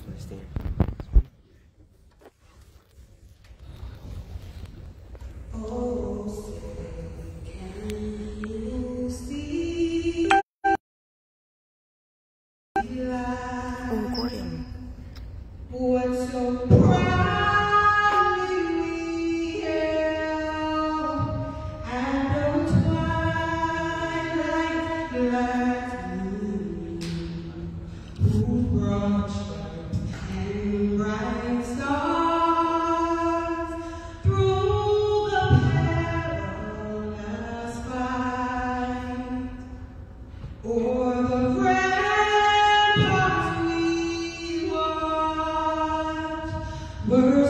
Understand? Oh, can you see Gordon. what's so proudly we held at the twilight lightning, who brought and bright stars through the perilous fight, o'er the ramparts we watched, were